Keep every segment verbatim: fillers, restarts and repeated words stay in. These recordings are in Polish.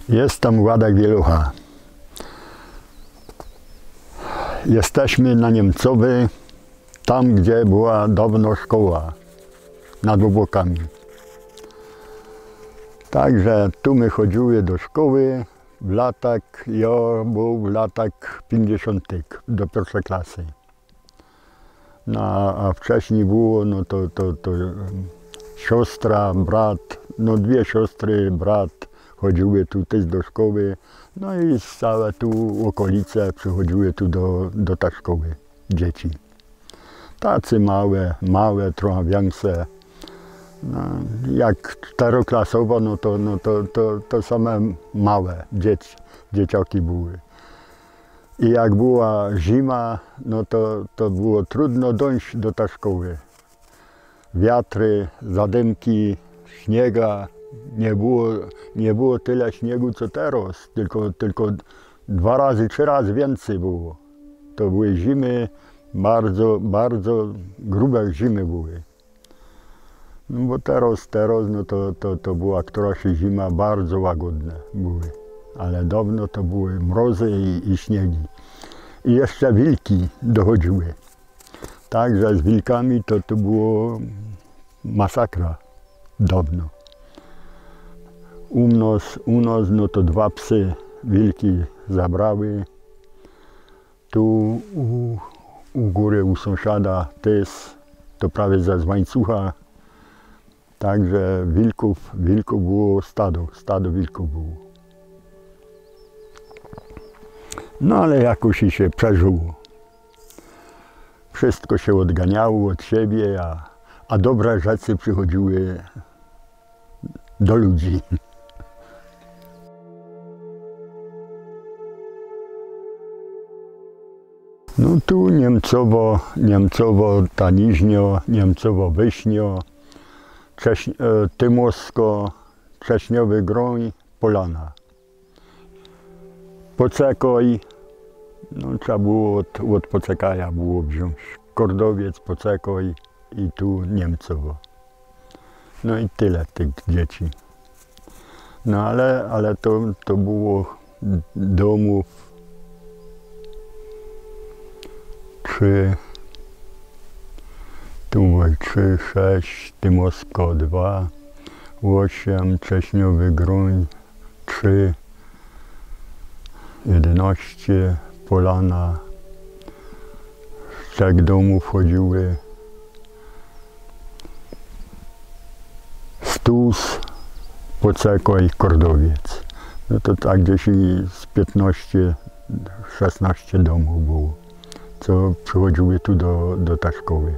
Jestem Władek Wielucha. Jesteśmy na Niemcowej, tam gdzie była dawno szkoła, nad obłokami. Także tu my chodziły do szkoły w latach, ja był w latach pięćdziesiątych do pierwszej klasy. No, a wcześniej było, no to, to, to siostra, brat, no dwie siostry, brat chodziły tu też do szkoły, no i całe tu okolice przychodziły tu do, do tej szkoły dzieci. Tacy małe, małe, trochę większe. No, jak czteroklasowo, no to, no to, to, to same małe dzieci, dzieciaki były. I jak była zima, no to, to było trudno dojść do tej szkoły. Wiatry, zadymki, śniega. Nie było, nie było tyle śniegu co teraz, tylko, tylko dwa razy, trzy razy więcej było. To były zimy, bardzo, bardzo grube zimy były. No bo teraz, teraz no to, to, to była któraś zima bardzo łagodne były. Ale dawno to były mrozy i, i śniegi. I jeszcze wilki dochodziły. Także z wilkami to, to było masakra dawno. U nas, u nas no to dwa psy wilki zabrały. Tu u, u góry u sąsiada też, to prawie ze z łańcucha. Także wilków, wilków było stado, stado wilków było. No ale jakoś i się przeżyło. Wszystko się odganiało od siebie, a, a dobre rzeczy przychodziły do ludzi. No tu Niemcowo, Niemcowo Taniżnio, Niemcowo Wyśnio, Cześ, Tymosko, Cześniowy Groń, Polana. Pocekoj, no trzeba było od, od Pocekaja było wziąć. Kordowiec, Pocekoj i tu Niemcowo. No i tyle tych dzieci. No ale, ale to, to było domów trzy, tu były trzy, sześć, Tymosko dwa, osiem, Cześniowy Groń trzy, jedenaście, Polana, z trzech domów chodziły, Stus, Pocekoj, Kordowiec. No to tak gdzieś z piętnaście, szesnaście domów było, co przychodziły tu do, do tej szkoły.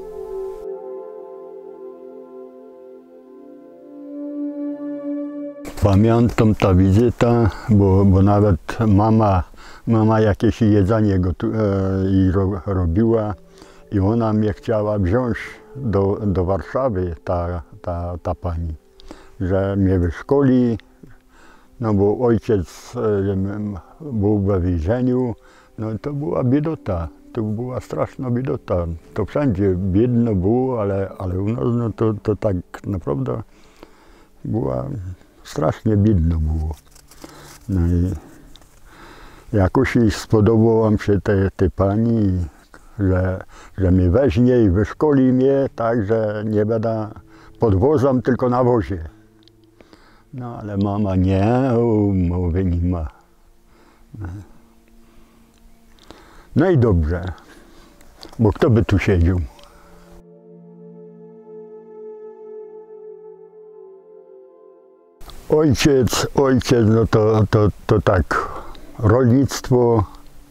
Pamiętam ta wizyta, bo, bo nawet mama, mama jakieś jedzenie go tu, e, i ro, robiła i ona mnie chciała wziąć do, do Warszawy, ta, ta, ta pani, że mnie wyszkoli, no bo ojciec e, był we więzieniu, no to była biedota, to była straszna biedota, to wszędzie biedno było, ale, ale u nas no to, to tak naprawdę była strasznie biedno było. No i jakoś jej spodobałam się tej, tej pani, że, że mnie weźmie i wyszkoli mnie, tak, że nie będę pod wozem, tylko na wozie. No ale mama nie, mowy nie ma. No. No i dobrze, bo kto by tu siedział? Ojciec, ojciec, no to, to, to tak, rolnictwo,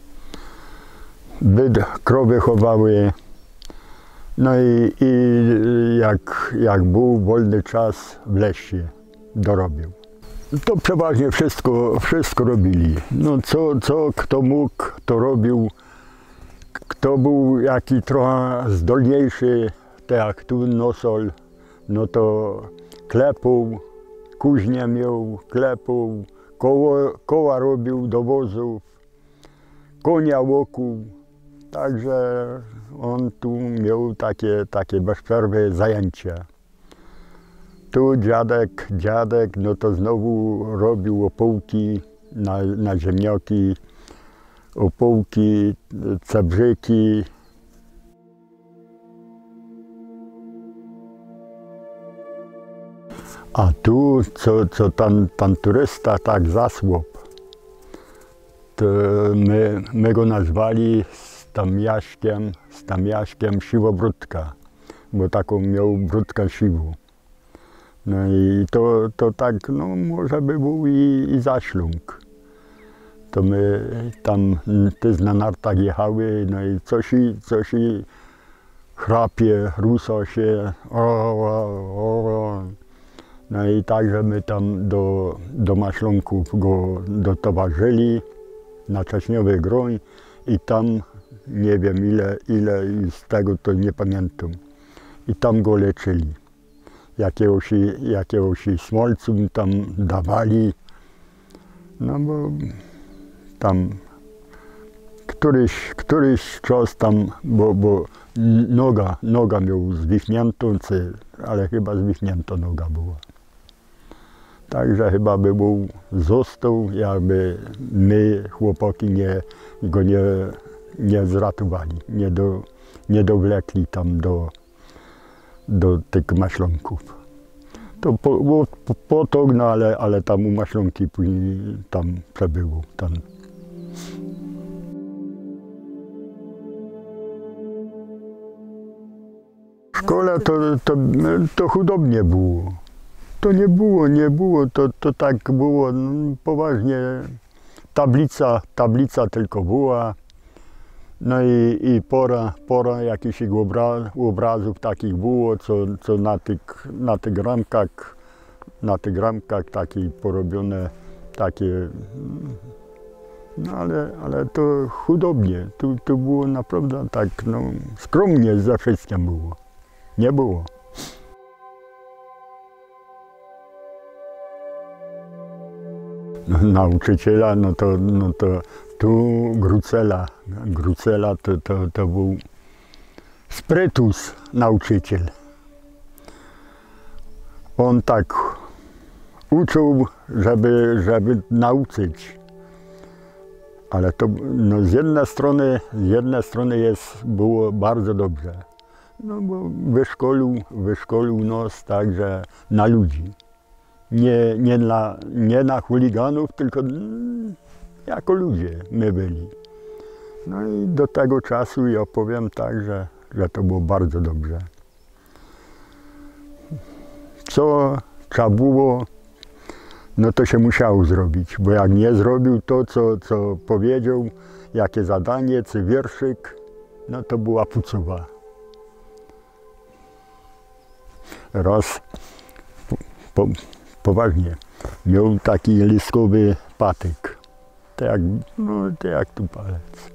byd, krowy chowały, no i, i jak, jak był wolny czas w lesie dorobił. To przeważnie wszystko, wszystko robili, no co, co kto mógł, to robił, kto był jaki trochę zdolniejszy, tak jak tu nosol, no to klepał, kuźnię miał, klepał, koło, koła robił do wozów, konia łokuł. Także on tu miał takie, takie bez przerwy zajęcia. Tu dziadek, dziadek, no to znowu robił opółki na, na ziemnioki, opółki, cebrzyki. A tu, co, co pan, pan turysta tak zasłop, to my, my go nazwali Stamiaśkiem, Stamiaśkiem Siwobródka, bo taką miał bródkę siwą. No i to, to tak, no może by był i, i zaślung. To my tam też na nartach jechały, no i coś i, coś i chrapie, ruso się, o, o, o. No i także my tam do, do maślunków go dotowarzyli na Cześniowy Groń i tam nie wiem ile, ile z tego to nie pamiętam. I tam go leczyli. Jakiegoś, jakiegoś smolcu tam dawali, no bo tam któryś, któryś czas tam, bo, bo noga, noga miał zwichniętą, ale chyba zwichnięta noga była. Także chyba by był, został, jakby my, chłopaki, nie, go nie, nie zratowali, nie, do, nie dowlekli tam do, do tych maślonków. To po, po, potok, no ale, ale tam u maślonki później tam przebyło. Tam. W szkole to, to, to chudobnie było. To nie było, nie było, to, to tak było no, poważnie. Tablica, tablica tylko była. No i, i pora, pora jakichś obraz, obrazów takich było, co, co na tych, na tych ramkach, na tych ramkach takie porobione, takie, no ale, ale to chudobnie, tu, tu było naprawdę tak, no skromnie ze wszystkim było, nie było. No, nauczyciela, no to, no to tu Grucela, Grucela to, to, to był sprytus nauczyciel. On tak uczył, żeby, żeby nauczyć. Ale to no, z jednej strony, z jednej strony jest, było bardzo dobrze. No bo wyszkolił, wyszkolił nas także na ludzi. Nie, nie, na, nie na chuliganów, tylko jako ludzie my byli. No i do tego czasu ja powiem tak, że, że to było bardzo dobrze. Co trzeba było, no to się musiało zrobić, bo jak nie zrobił to, co, co powiedział, jakie zadanie, czy wierszyk, no to była pucowa. Raz, po, po, poważnie, miał taki liskowy patyk. To jak, no, to jak tu palec.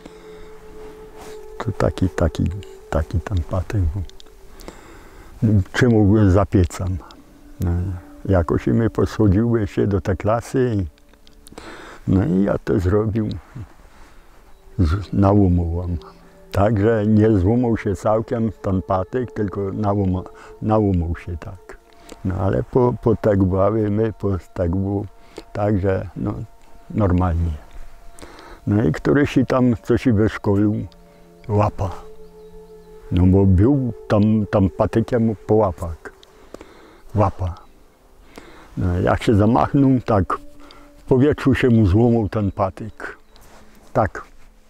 To taki, taki, taki ten patyk był. Czemu zapiecam? No, jakoś my poschodziły się do tej klasy i, no i ja to zrobił, nałumowałem. Także nie złamał się całkiem ten patyk, tylko nałumał, nałumał się tak. No ale po, po tak bawie my, po tak było, także no, normalnie. No i któryś tam coś wyszkolił, łapa. No bo był tam, tam patykiem po łapach. Łapa. No, jak się zamachnął, tak w powietrzu się mu złamał ten patyk. Tak.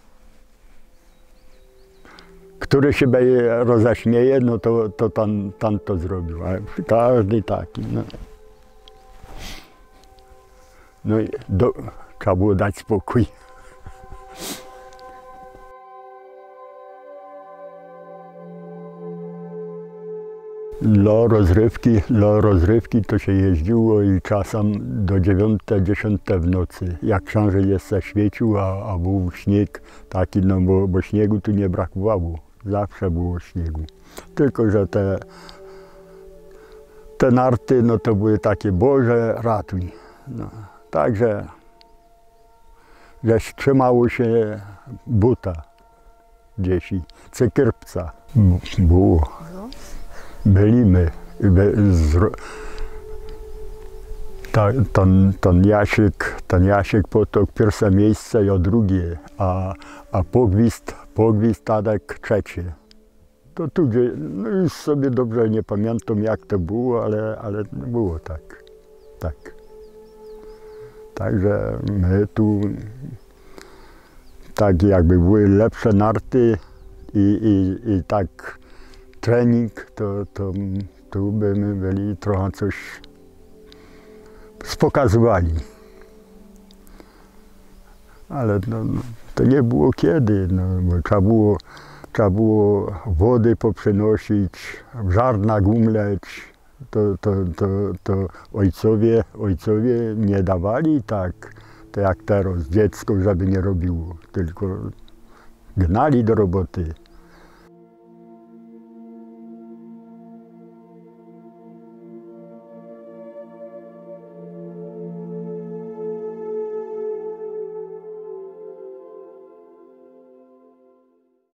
Który się roześmieje, no to, to tam, tam to zrobił. Ale każdy taki. No, no i do, trzeba było dać spokój. Dla rozrywki, dla rozrywki to się jeździło i czasem do dziewiątej, dziesiątej w nocy. Jak książę jeszcze świecił, a, a był śnieg taki, no bo, bo śniegu tu nie brakowało. Zawsze było śniegu. Tylko że te, te narty, no to były takie, Boże, ratuj. No, także, że trzymało się buta gdzieś, cykierpca było. Byliśmy Ten, ten Jasiek, ten Jasiek potok pierwsze miejsce, ja drugie, a, a Pogwizd, Pogwizd Tadek trzecie. To tu gdzie, no już sobie dobrze nie pamiętam jak to było, ale, ale było tak, tak. Także my tu, tak jakby były lepsze narty i, i, i tak trening, to, to tu by my byli trochę coś spokazywali. Ale no, to nie było kiedy, no, bo trzeba było, trzeba było wody poprzynosić, żarna gumleć. To, to, to, to ojcowie, ojcowie nie dawali tak, to jak teraz dziecko, żeby nie robiło, tylko gnali do roboty.